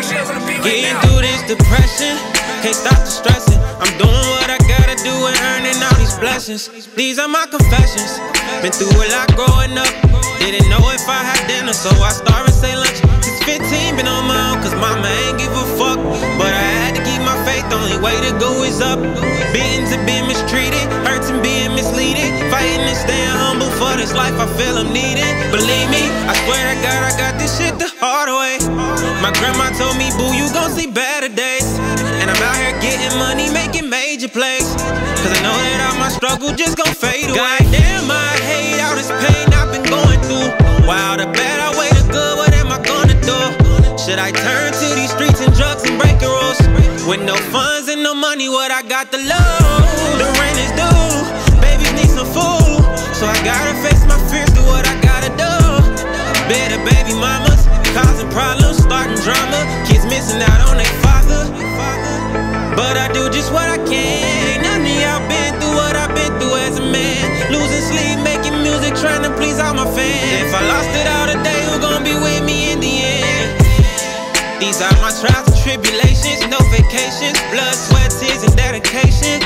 Getting through this depression, can't stop the stressing. I'm doing what I gotta do and earning all these blessings. These are my confessions. Been through a lot growing up. Didn't know if I had dinner, so I started and say lunch. Since 15, been on my own, cause mama ain't give a fuck. But I had to keep my faith, only way to go is up. Beatings and being mistreated, hurts and being misleaded. Fighting and staying humble for this life, I feel I'm needed. Believe me, I swear to God, I got this shit the hard way. My grandma told me, boo, you gon' see better days. And I'm out here getting money, making major plays. Cause I know that all my struggle just gon' fade away. Goddamn, I hate all this pain I've been going through. Wow, the bad outweigh the good, what am I gonna do? Should I turn to these streets and drugs and breaking rules? With no funds and no money, what I got to lose? The rent is due, babies need some food. So I gotta face my fears, do what I gotta do. Bitter baby mamas, causing problems, starting drama. Kids missing out on their father. But I do just what I can. None of y'all been through what I've been through as a man. Losing sleep, making music, trying to please all my fans. If I lost it all today, who gon' be with me in the end? These are my trials and tribulations, no vacations, blood, sweat, tears, and dedication.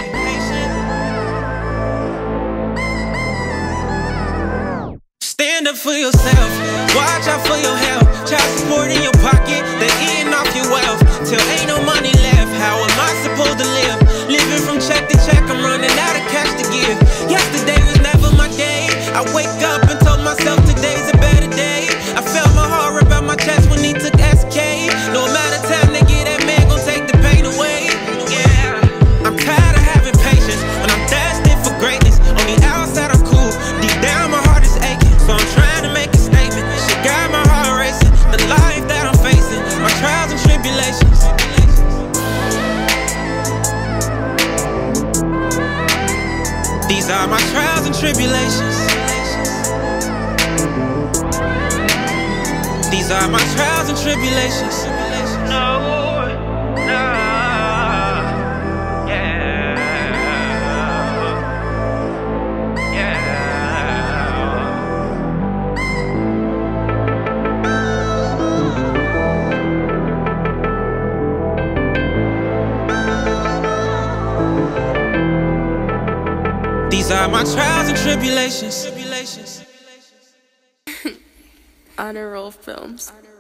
Stand up for yourself, watch out for your health. Child support in your pocket, they eating off your wealth. Till ain't no money left, how am I supposed to live? Living from check to check, I'm running out of cash to give. Yesterday was never my day. I wake up and told myself today's a better day. I felt my heart rip out my chest when he took SK. No amount of time they get that man gon' take the pain away. Yeah, I'm tired of having patience when I'm destined for greatness. On the outside I'm cool, deep down my heart is aching. So I'm trying to make a statement. Shit got my heart racing. The life that I'm facing, my trials and tribulations. These are my trials and tribulations. These are my trials and tribulations. No, no, yeah, yeah. These are my trials and tribulations. Honor Roll Films.